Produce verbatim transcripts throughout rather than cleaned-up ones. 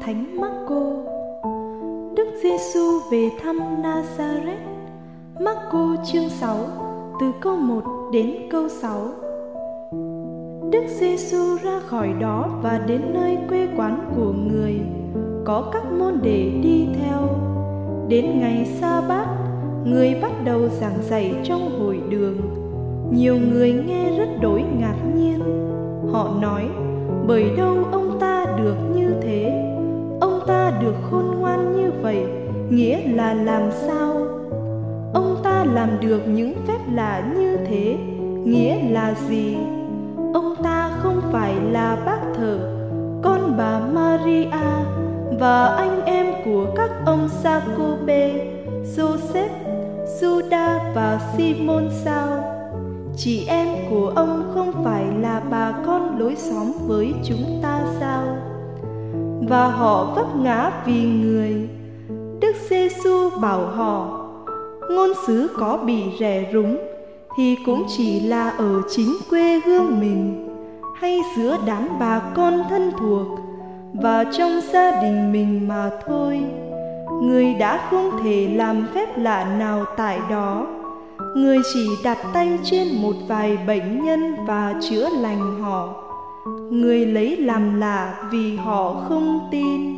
Thánh Marco. Đức Giêsu về thăm Nazareth. Marco chương sáu từ câu một đến câu sáu. Đức Giêsu ra khỏi đó và đến nơi quê quán của người, có các môn đệ đi theo. Đến ngày Sa-bát, người bắt đầu giảng dạy trong hội đường. Nhiều người nghe rất đổi ngạc nhiên. Họ nói: bởi đâu ông ta được như thế? Ông ta được khôn ngoan như vậy, nghĩa là làm sao? Ông ta làm được những phép lạ như thế, nghĩa là gì? Ông ta không phải là bác thợ, con bà Maria và anh em của các ông Sa-cô-bê, Giô-xép, Giu-đa và Si-môn sao? Chị em của ông không phải là bà con lối xóm với chúng ta sao? Và họ vấp ngã vì người. Đức Giêsu bảo họ: ngôn sứ có bị rẻ rúng thì cũng chỉ là ở chính quê hương mình, hay giữa đám bà con thân thuộc và trong gia đình mình mà thôi. Người đã không thể làm phép lạ nào tại đó. Người chỉ đặt tay trên một vài bệnh nhân và chữa lành họ. Người lấy làm lạ vì họ không tin.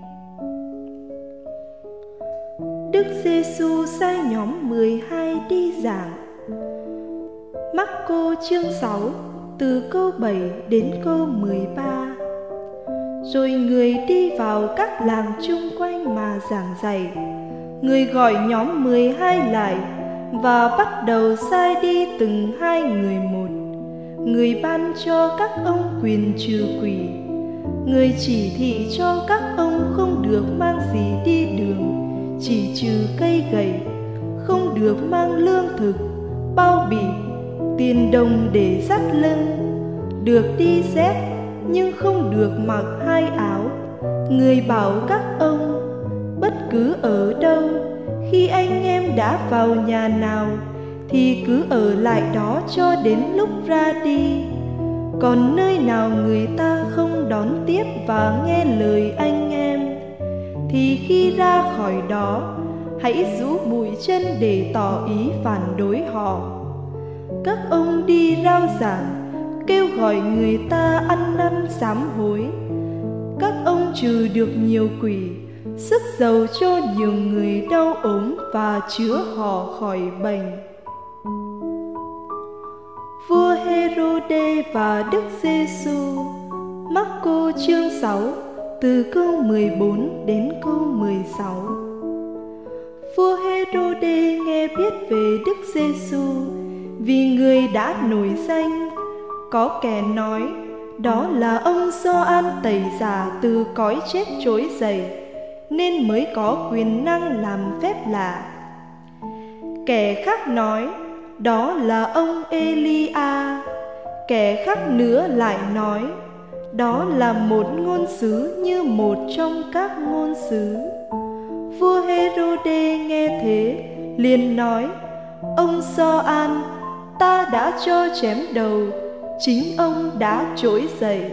Đức Giêsu sai nhóm mười hai đi giảng. Marco chương sáu từ câu bảy đến câu mười ba. Rồi người đi vào các làng chung quanh mà giảng dạy. Người gọi nhóm mười hai lại và bắt đầu sai đi từng hai người một. Người ban cho các ông quyền trừ quỷ. Người chỉ thị cho các ông không được mang gì đi đường, chỉ trừ cây gậy, không được mang lương thực, bao bì, tiền đồng để dắt lưng, được đi dép nhưng không được mặc hai áo. Người bảo các ông: bất cứ ở đâu, khi anh em đã vào nhà nào thì cứ ở lại đó cho đến lúc ra đi. Còn nơi nào người ta không đón tiếp và nghe lời anh em thì khi ra khỏi đó, hãy rũ bụi chân để tỏ ý phản đối họ. Các ông đi rao giảng, kêu gọi người ta ăn năn sám hối. Các ông trừ được nhiều quỷ, sức giàu cho nhiều người đau ốm và chữa họ khỏi bệnh. Vua Hê-rô-đê và Đức Giêsu. Marco chương sáu từ câu mười bốn đến câu mười sáu. Vua Hê-rô-đê nghe biết về Đức Giêsu vì người đã nổi danh. Có kẻ nói đó là ông Gioan Tẩy Giả từ cõi chết trỗi dậy, nên mới có quyền năng làm phép lạ. Kẻ khác nói đó là ông Elia. Kẻ khác nữa lại nói đó là một ngôn sứ như một trong các ngôn sứ. Vua Hê-rô-đê nghe thế liền nói: ông Gioan ta đã cho chém đầu, chính ông đã trỗi dậy.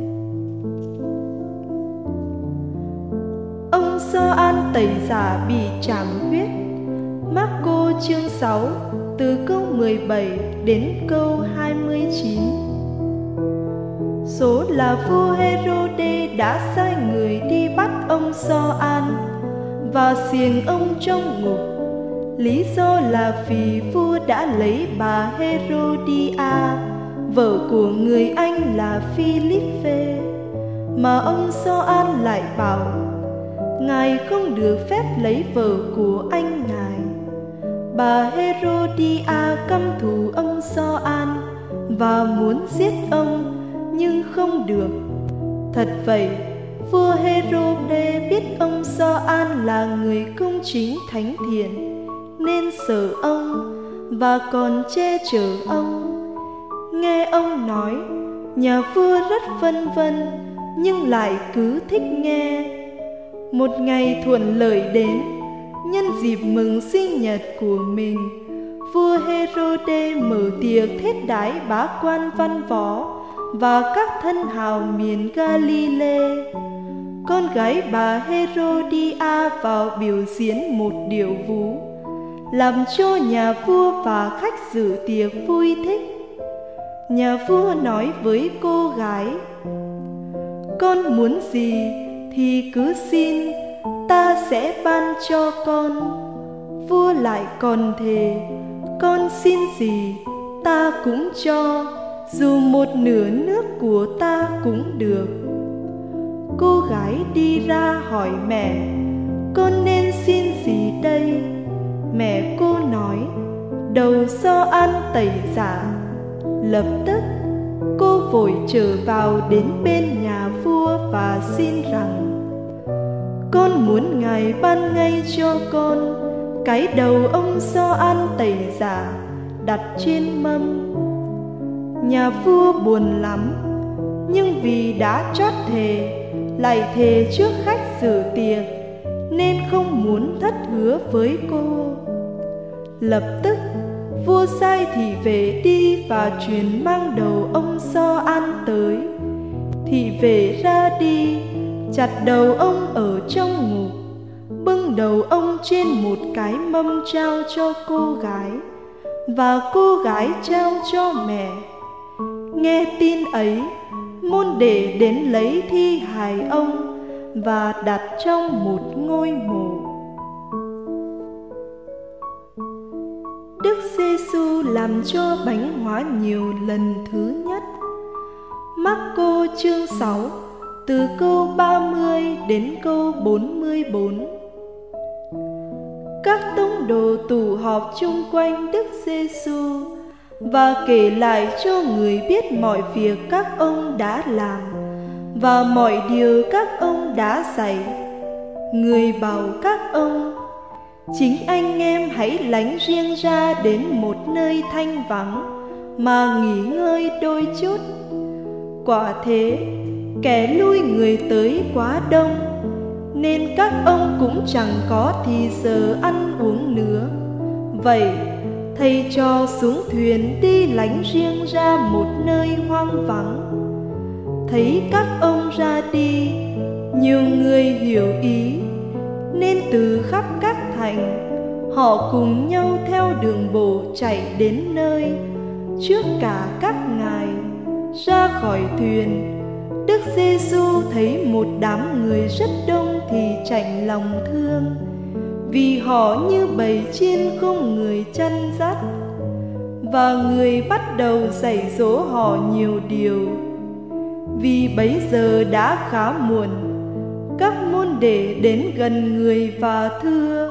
Ông Gioan Tẩy Giả bị trảm huyết. Marco chương sáu từ câu mười bảy đến câu hai mươi chín. Số là vua Hê-rô-đê đã sai người đi bắt ông Gioan và xiềng ông trong ngục. Lý do là vì vua đã lấy bà Hê-rô-đi-a, vợ của người anh là Phi-líp-phê, mà ông Gioan lại bảo: ngài không được phép lấy vợ của anh ngài. Bà Hê-rô-đi-a căm thù ông Gioan và muốn giết ông, nhưng không được. Thật vậy, vua Hê-rô-đê biết ông Gioan là người công chính thánh thiện, nên sợ ông và còn che chở ông. Nghe ông nói, nhà vua rất vân vân, nhưng lại cứ thích nghe. Một ngày thuận lợi đến, nhân dịp mừng sinh nhật của mình, vua Hê-rô-đê mở tiệc thiết đãi bá quan văn võ và các thân hào miền Ga-li-lê. con gái bà Herodia vào biểu diễn một điệu vũ, làm cho nhà vua và khách dự tiệc vui thích. Nhà vua nói với cô gái: con muốn gì thì cứ xin, ta sẽ ban cho con. Vua lại còn thề: con xin gì ta cũng cho, dù một nửa nước của ta cũng được. Cô gái đi ra hỏi mẹ: con nên xin gì đây? Mẹ cô nói: đầu Gioan Tẩy Giả. Lập tức cô vội trở vào đến bên nhà vua và xin rằng: con muốn Ngài ban ngay cho con cái đầu ông Gioan Tẩy Giả đặt trên mâm. Nhà vua buồn lắm, nhưng vì đã trót thề, lại thề trước khách dự tiệc, nên không muốn thất hứa với cô. Lập tức vua sai thị vệ đi và truyền mang đầu ông Gioan tới. Thị vệ ra đi, chặt đầu ông ở trong ngục, bưng đầu ông trên một cái mâm trao cho cô gái, và cô gái trao cho mẹ. Nghe tin ấy, môn đệ đến lấy thi hài ông và đặt trong một ngôi mộ. Đức Giêsu làm cho bánh hóa nhiều lần thứ nhất. Mác-cô chương sáu từ câu ba mươi đến câu bốn mươi bốn. Các tông đồ tụ họp chung quanh Đức Giêsu và kể lại cho người biết mọi việc các ông đã làm và mọi điều các ông đã dạy. Người bảo các ông: chính anh em hãy lánh riêng ra đến một nơi thanh vắng mà nghỉ ngơi đôi chút. Quả thế, kẻ lui người tới quá đông, nên các ông cũng chẳng có thì giờ ăn uống nữa. Vậy thầy cho xuống thuyền đi lánh riêng ra một nơi hoang vắng. Thấy các ông ra đi, nhiều người hiểu ý, nên từ khắp các thành họ cùng nhau theo đường bộ chạy đến nơi trước cả các ngài. Ra khỏi thuyền, Đức Giêsu thấy một đám người rất đông thì chạnh lòng thương, vì họ như bầy chiên không người chăn dắt. Và người bắt đầu dạy dỗ họ nhiều điều. Vì bấy giờ đã khá muộn, các môn đệ đến gần người và thưa: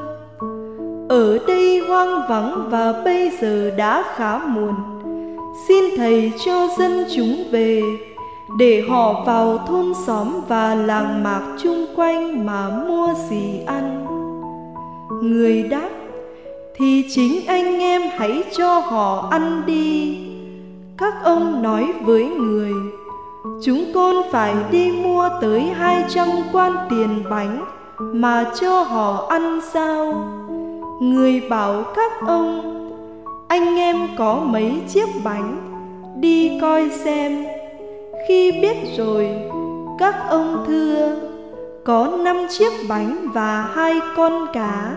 ở đây hoang vắng và bây giờ đã khá muộn, xin thầy cho dân chúng về, để họ vào thôn xóm và làng mạc chung quanh mà mua gì ăn. Người đáp: thì chính anh em hãy cho họ ăn đi. Các ông nói với người: chúng con phải đi mua tới hai trăm quan tiền bánh mà cho họ ăn sao? Người bảo các ông: anh em có mấy chiếc bánh, đi coi xem. Khi biết rồi, các ông thưa: có năm chiếc bánh và hai con cá.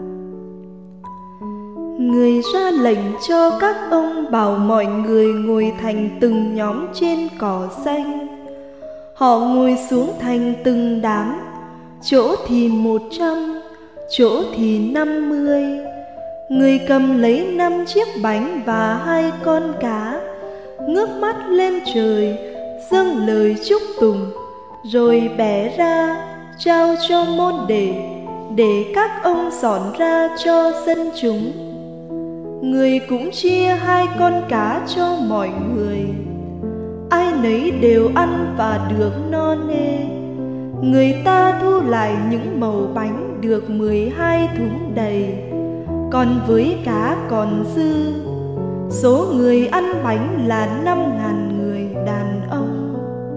Người ra lệnh cho các ông bảo mọi người ngồi thành từng nhóm trên cỏ xanh. Họ ngồi xuống thành từng đám, chỗ thì một trăm, chỗ thì năm mươi. Người cầm lấy năm chiếc bánh và hai con cá, ngước mắt lên trời, dâng lời chúc tụng, rồi bẻ ra trao cho môn đệ, để các ông dọn ra cho dân chúng. Người cũng chia hai con cá cho mọi người. Ai nấy đều ăn và được no nê. Người ta thu lại những mẩu bánh được mười hai thúng đầy, còn với cá còn dư. Số người ăn bánh là năm ngàn người đàn ông.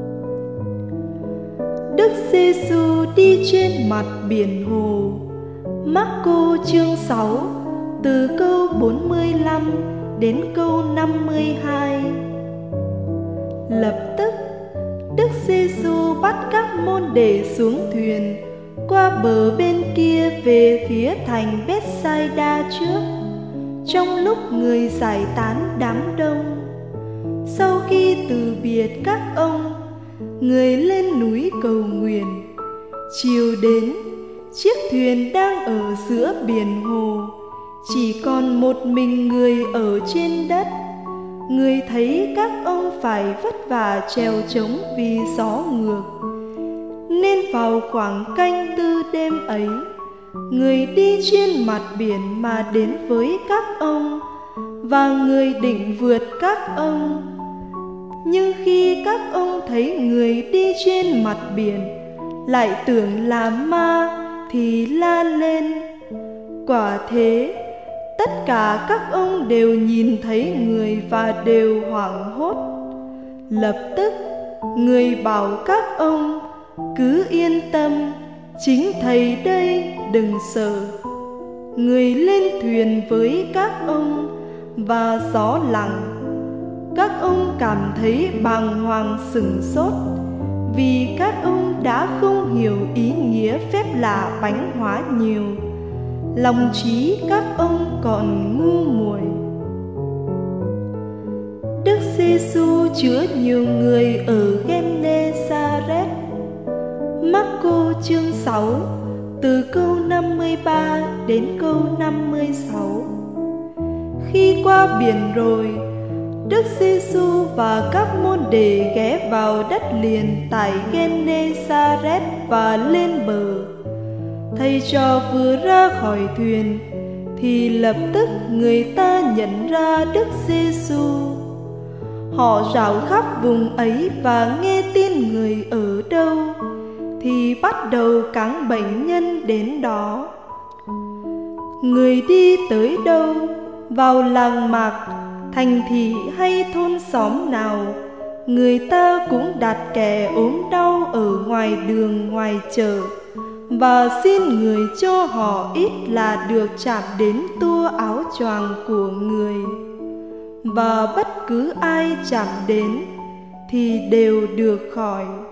Đức Giêsu đi trên mặt biển hồ. Mác-cô chương sáu từ câu bốn mươi lăm đến câu năm mươi hai. Lập tức Đức Giêsu bắt các môn đệ xuống thuyền, qua bờ bên kia về phía thành Bethsaida trước, trong lúc người giải tán đám đông. Sau khi từ biệt các ông, người lên núi cầu nguyện. Chiều đến, chiếc thuyền đang ở giữa biển hồ, chỉ còn một mình người ở trên đất. Người thấy các ông phải vất vả trèo trống vì gió ngược, nên vào khoảng canh tư đêm ấy, người đi trên mặt biển mà đến với các ông, và người định vượt các ông. Nhưng khi các ông thấy người đi trên mặt biển, lại tưởng là ma, thì la lên. Quả thế, tất cả các ông đều nhìn thấy người và đều hoảng hốt. Lập tức, người bảo các ông, cứ yên tâm, chính Thầy đây, đừng sợ. Người lên thuyền với các ông, và gió lặng. Các ông cảm thấy bàng hoàng sửng sốt, vì các ông đã không hiểu ý nghĩa phép lạ bánh hóa nhiều. Lòng trí các ông còn ngu muội. Đức Giêsu chữa nhiều người ở Gên-nê-sa-rét. Mác-cô chương sáu, từ câu năm mươi ba đến câu năm mươi sáu. Khi qua biển rồi, Đức Giêsu và các môn đệ ghé vào đất liền tại Gên-nê-sa-rét và lên bờ. Thầy trò vừa ra khỏi thuyền, thì lập tức người ta nhận ra Đức Giêsu. Họ rảo khắp vùng ấy và nghe tin người ở đâu, thì bắt đầu cáng bệnh nhân đến đó. Người đi tới đâu, vào làng mạc, thành thị hay thôn xóm nào, người ta cũng đặt kẻ ốm đau ở ngoài đường ngoài chợ, và xin người cho họ ít là được chạm đến tua áo choàng của người. Và bất cứ ai chạm đến thì đều được khỏi.